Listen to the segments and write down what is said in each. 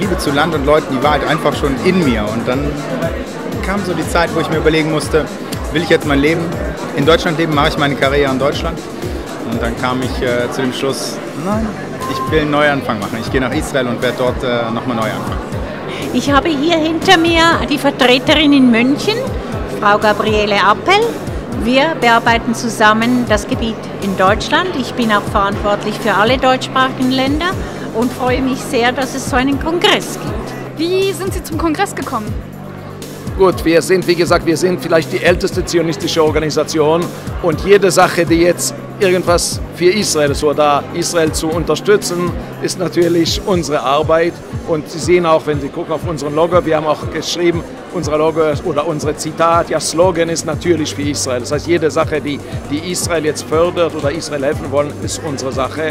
Liebe zu Land und Leuten, die war halt einfach schon in mir. Und dann kam so die Zeit, wo ich mir überlegen musste, will ich jetzt mein Leben in Deutschland leben, mache ich meine Karriere in Deutschland? Und dann kam ich zu dem Schluss, nein, ich will einen Neuanfang machen. Ich gehe nach Israel und werde dort nochmal neu anfangen. Ich habe hier hinter mir die Vertreterin in München, Frau Gabriele Appel. Wir bearbeiten zusammen das Gebiet in Deutschland. Ich bin auch verantwortlich für alle deutschsprachigen Länder und freue mich sehr, dass es so einen Kongress gibt. Wie sind Sie zum Kongress gekommen? Gut, wir sind, wie gesagt, wir sind vielleicht die älteste zionistische Organisation und jede Sache, die jetzt irgendwas für Israel ist oder Israel zu unterstützen, ist natürlich unsere Arbeit. Und Sie sehen auch, wenn Sie gucken auf unseren Logo, wir haben auch geschrieben, unser Logo oder unsere Zitat, ja, Slogan ist natürlich für Israel. Das heißt, jede Sache, die Israel jetzt fördert oder Israel helfen wollen, ist unsere Sache.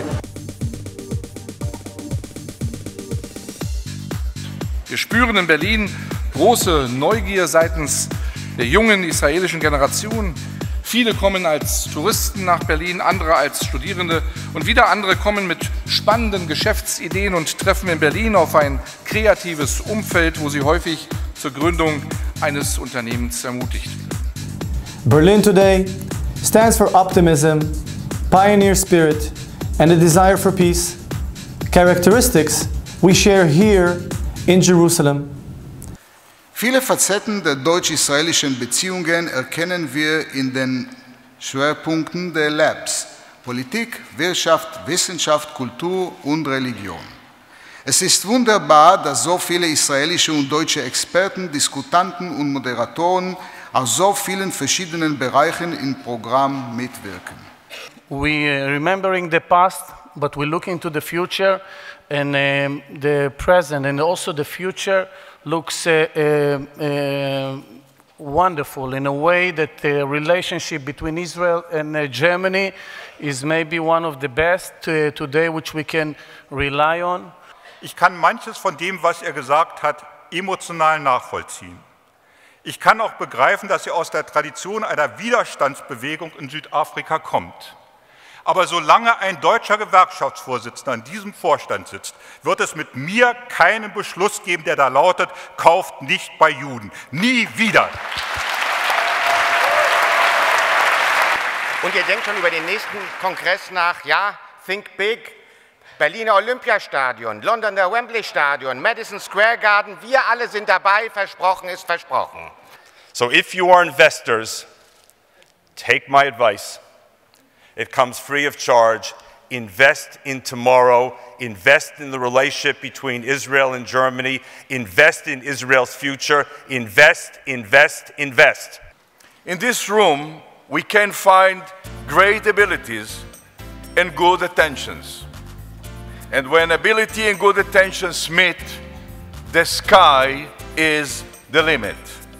Wir spüren in Berlin große Neugier seitens der jungen israelischen Generation. Viele kommen als Touristen nach Berlin, andere als Studierende und wieder andere kommen mit spannenden Geschäftsideen und treffen in Berlin auf ein kreatives Umfeld, wo sie häufig zur Gründung eines Unternehmens ermutigt werden. Berlin today stands for optimism, pioneer spirit and a desire for peace, characteristics we share here in Jerusalem. Viele Facetten der deutsch-israelischen Beziehungen erkennen wir in den Schwerpunkten der Labs: Politik, Wirtschaft, Wissenschaft, Kultur und Religion. Es ist wunderbar, dass so viele israelische und deutsche Experten, Diskutanten und Moderatoren aus so vielen verschiedenen Bereichen im Programm mitwirken. We remembering the past, but we look into the future, and the present and also the future looks wonderful in a way that the relationship between Israel and Germany is maybe one of the best today which we can rely on. Ich kann manches von dem, was er gesagt hat, emotional nachvollziehen. Ich kann auch begreifen, dass er aus der Tradition einer Widerstandsbewegung in Südafrika kommt. Aber solange ein deutscher Gewerkschaftsvorsitzender in diesem Vorstand sitzt, wird es mit mir keinen Beschluss geben, der da lautet, kauft nicht bei Juden. Nie wieder. Und ihr denkt schon über den nächsten Kongress nach, ja, think big. Berliner Olympiastadion, Londoner Wembley Stadion, Madison Square Garden, wir alle sind dabei, versprochen ist versprochen. So if you are investors, take my advice. It comes free of charge. Invest in tomorrow. Invest in the relationship between Israel and Germany. Invest in Israel's future. Invest, invest, invest. In this room, we can find great abilities and good intentions. And when ability and good intentions meet, the sky is the limit.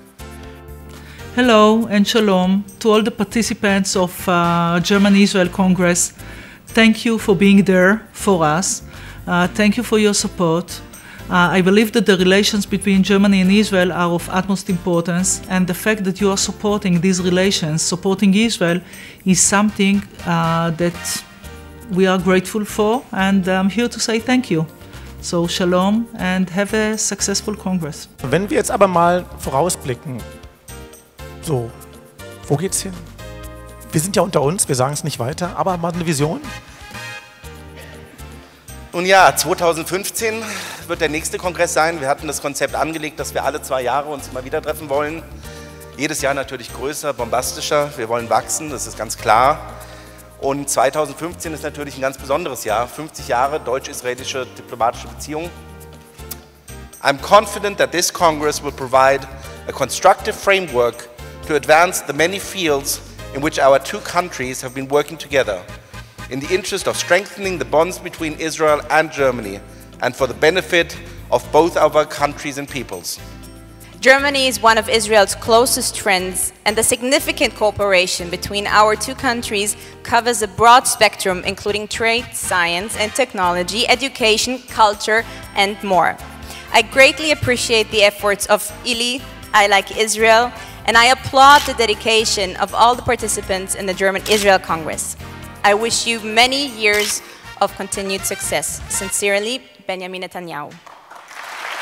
Hello and shalom to all the participants of German-Israel Congress. Thank you for being there for us. Thank you for your support. I believe that the relations between Germany and Israel are of utmost importance, and the fact that you are supporting these relations, supporting Israel, is something that we are grateful for, and I'm here to say thank you. So shalom and have a successful Congress. Wenn wir jetzt aber mal vorausblicken, so, wo geht's hin? Wir sind ja unter uns, wir sagen es nicht weiter, aber mal eine Vision? Nun ja, 2015 wird der nächste Kongress sein. Wir hatten das Konzept angelegt, dass wir alle 2 Jahre uns immer wieder treffen wollen. Jedes Jahr natürlich größer, bombastischer. Wir wollen wachsen, das ist ganz klar. Und 2015 ist natürlich ein ganz besonderes Jahr. 50 Jahre deutsch-israelische diplomatische Beziehungen. I'm confident that this Congress will provide a constructive framework to advance the many fields in which our two countries have been working together, in the interest of strengthening the bonds between Israel and Germany, and for the benefit of both our countries and peoples. Germany is one of Israel's closest friends, and the significant cooperation between our two countries covers a broad spectrum, including trade, science and technology, education, culture, and more. I greatly appreciate the efforts of Ili, I Like Israel, and I applaud the dedication of all the participants in the German-Israel Congress. I wish you many years of continued success. Sincerely, Benjamin Netanyahu.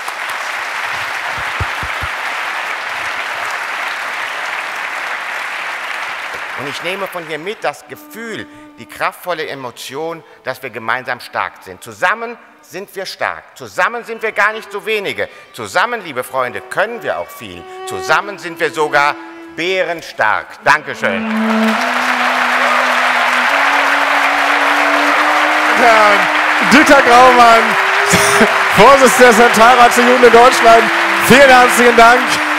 Und ich nehme von hier mit das Gefühl, die kraftvolle Emotion, dass wir gemeinsam stark sind. Zusammen sind wir stark. Zusammen sind wir gar nicht so wenige. Zusammen, liebe Freunde, können wir auch viel. Zusammen sind wir sogar bärenstark. Dankeschön. Herrn Dieter Graumann, Vorsitzender der Zentralrat der Juden in Deutschland. Vielen herzlichen Dank.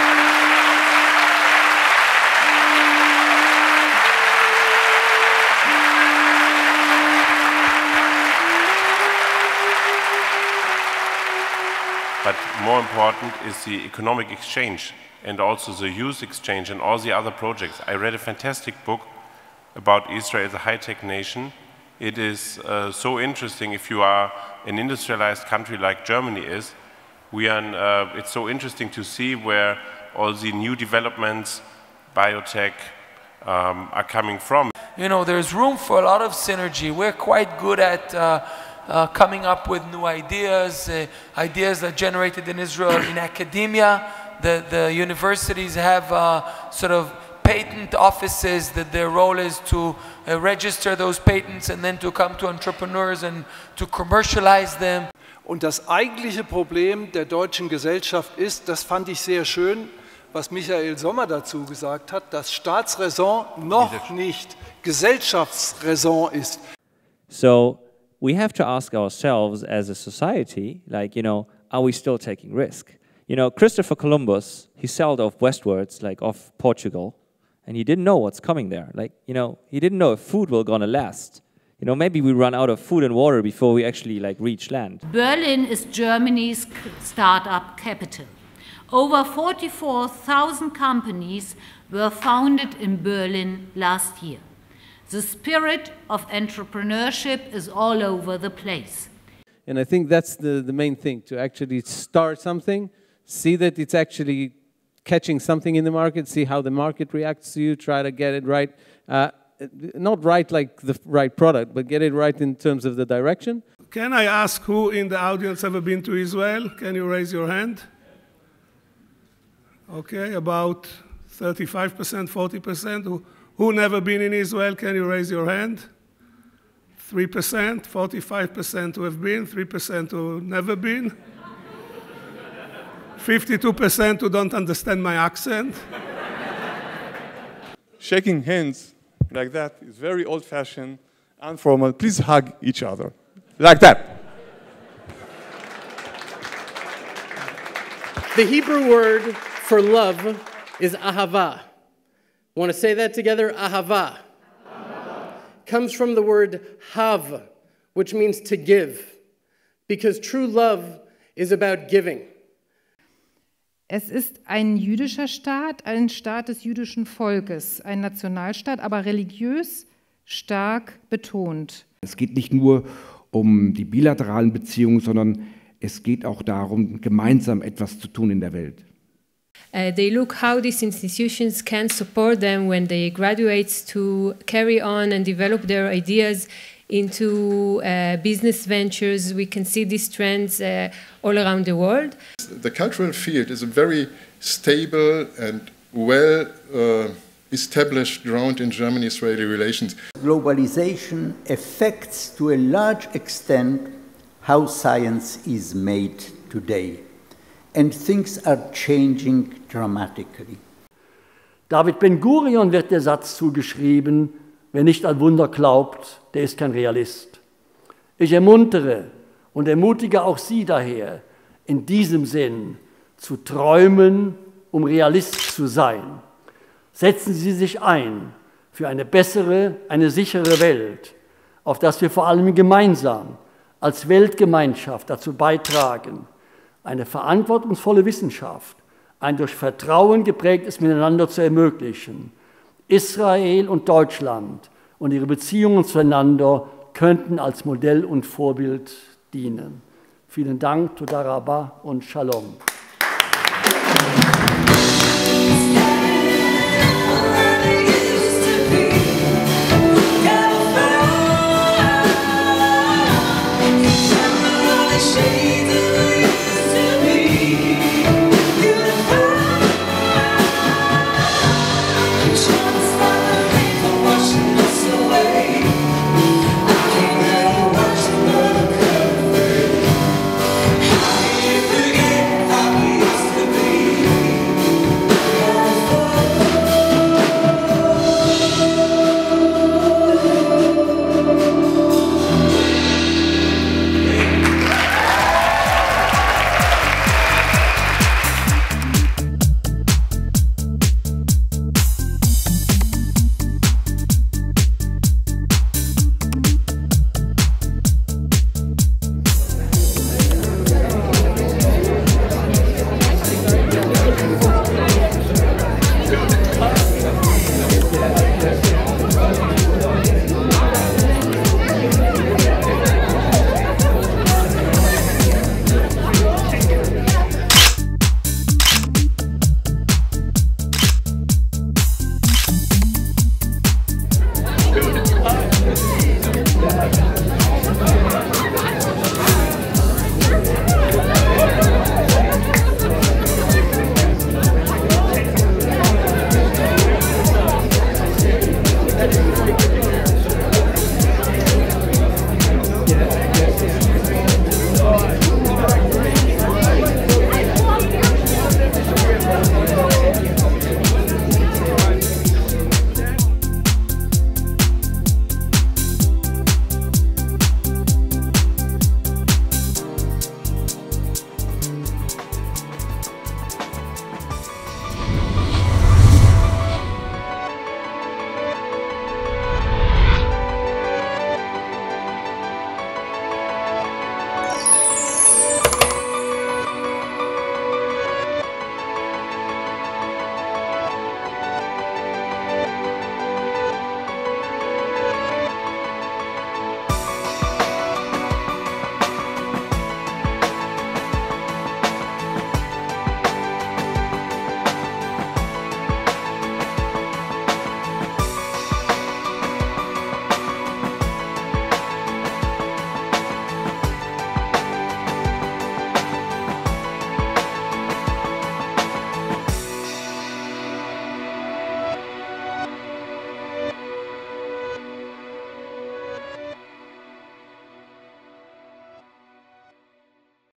But more important is the economic exchange and also the youth exchange and all the other projects. I read a fantastic book about Israel as a high-tech nation. It is so interesting if you are an industrialized country like Germany is. It's so interesting to see where all the new developments, biotech, are coming from. You know, there's room for a lot of synergy. We're quite good at coming up with new ideas, ideas that generated in Israel in academia. The universities have sort of patent offices that their role is to register those patents and then to come to entrepreneurs and to commercialize them. Und das eigentliche Problem der deutschen Gesellschaft ist, das fand ich sehr schön, was Michael Sommer dazu gesagt hat, dass Staatsräson noch nicht Gesellschaftsräson ist. So we have to ask ourselves as a society, like, are we still taking risk? Christopher Columbus, he sailed off westwards, like off Portugal, and he didn't know what's coming there. Like, he didn't know if food will gonna last. Maybe we run out of food and water before we actually reach land. Berlin is Germany's startup capital. Over 44,000 companies were founded in Berlin last year. The spirit of entrepreneurship is all over the place. And I think that's the main thing, to actually start something, see that it's actually catching something in the market, see how the market reacts to you, try to get it right. Not right like the right product, but get it right in terms of the direction. Can I ask who in the audience ever been to Israel? Can you raise your hand? Okay, about 35%, 40%. Who never been in Israel? Can you raise your hand? 3%, 45% who have been, 3% who never been. 52% who don't understand my accent. Shaking hands like that is very old-fashioned, informal. Please hug each other. Like that. The Hebrew word for love is ahava. Want to say that together? Ahava. Comes from the word hav, which means to give. Because true love is about giving. Es ist ein jüdischer Staat, ein Staat des jüdischen Volkes, ein Nationalstaat, aber religiös stark betont. Es geht nicht nur um die bilateralen Beziehungen, sondern es geht auch darum, gemeinsam etwas zu tun in der Welt. They look how these institutions can support them when they graduate to carry on and develop their ideas into business ventures. We can see these trends all around the world. The cultural field is a very stable and well established ground in German-Israeli relations. Globalization affects to a large extent how science is made today, and things are changing dramatically. David Ben-Gurion wird der Satz zugeschrieben: Wer nicht an Wunder glaubt, der ist kein Realist. Ich ermuntere und ermutige auch Sie daher, in diesem Sinn zu träumen, um Realist zu sein. Setzen Sie sich ein für eine bessere, eine sichere Welt, auf dass wir vor allem gemeinsam als Weltgemeinschaft dazu beitragen, eine verantwortungsvolle Wissenschaft, ein durch Vertrauen geprägtes Miteinander zu ermöglichen. Israel und Deutschland und ihre Beziehungen zueinander könnten als Modell und Vorbild dienen. Vielen Dank, Toda Rabba und Shalom.